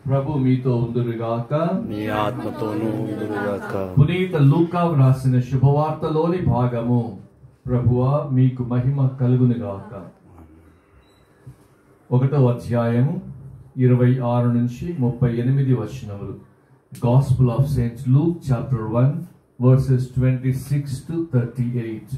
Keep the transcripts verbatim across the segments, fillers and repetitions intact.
ప్రభు మీతో ఉందురుగాక, మీ ఆత్మతోనూ ఉందురుగాక. పునీత లూకా వ్రాసిన శుభవార్తలోని భాగము. ప్రభువా మీకు మహిమ కలుగునుగాక. ఒకటో అధ్యాయము ఇరవై ఆరు నుంచి ముప్పై ఎనిమిది వచనములు. Gospel of Saint Luke chapter one verses twenty six to thirty eight.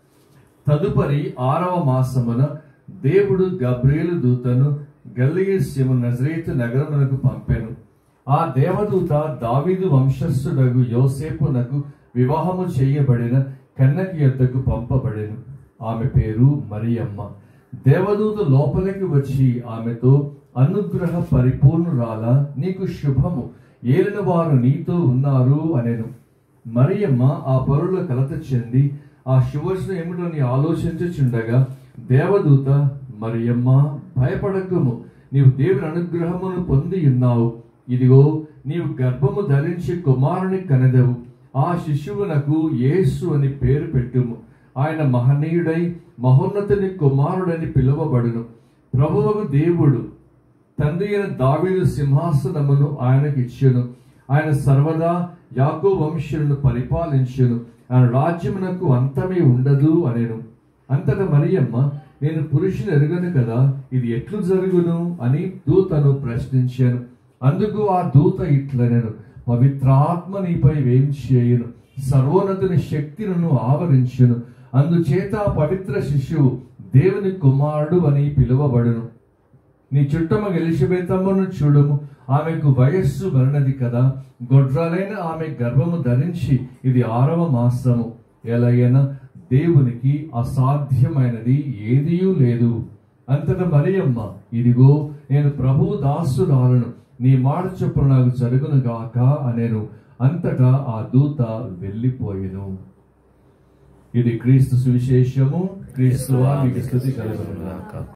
తదుపరి ఆరవ మాసమున దేవుడు గబ్రియేలు దూతను గలిలయ నజరేతు నగరమునకు పంపెను. ఆ దేవదూత దావీదు వంశస్థుడగు యోసేపునకు వివాహము చేయబడిన కన్యక యొద్దకు పంపబడెను. ఆమె పేరు మరియమ్మ. దేవదూత లోపలికి వచ్చి ఆమెతో, అనుగ్రహ పరిపూర్ణురాలా, నీకు శుభము, ఏలిన వారు నీతో ఉన్నారు అనెను. మరియమ్మ ఆ పరుల కలత చెంది ఆ శుభవచనం ఏమిటని ఆలోచించుచుండగా దేవదూత, మరియమ్మ భయపడకుము, నీవు దేవుని అనుగ్రహమును పొంది ఉన్నావు. ఇదిగో నీవు గర్భము ధరించి కుమారుని కనెదవు. ఆ శిశువునకు యేసు అని పేరు పెట్టుము. ఆయన మహనీయుడై మహోన్నతుని కుమారుడని పిలువబడును. ప్రభువగు దేవుడు తండ్రి అయిన దావీదు సింహాసనమును ఆయనకి ఇచ్చెను. ఆయన సర్వదా యాకోబు వంశీయులను పరిపాలించును. ఆయన రాజ్యమునకు అంతమే ఉండదు అనెను. అంతటా మరియమ్మ, నేను పురుషుని ఎరుగను కదా, ఇది ఎట్లు జరుగును అని దూతను ప్రశ్నించాను. అందుకు ఆ దూత ఇట్లనెను, పవిత్రాత్మ నీపై వేంచేయును, సర్వోన్నతుని శక్తిను ఆవరించును. అందుచేత పవిత్ర శిశువు దేవుని కుమారుడు అని పిలువబడును. నీ చుట్టమ ఎలిజబెతమ్మను చూడుము, ఆమెకు వయస్సు మరణది కదా, గొడ్రాలైన ఆమె గర్భము ధరించి ఇది ఆరవ మాసము. ఎలాగైనా దేవునికి అసాధ్యమైనది ఏదియూ లేదు. అంతటా మరియమ్మ, ఇదిగో నేను ప్రభు దాసురాలను, నీ మాట చొప్పున నాకు జరుగును గాక అనెను. అంతటా ఆ దూత వెళ్ళిపోయెను. ఇది క్రీస్తు సువిశేషము. క్రీస్తువా మీకు స్తుతి కలుగును గాక.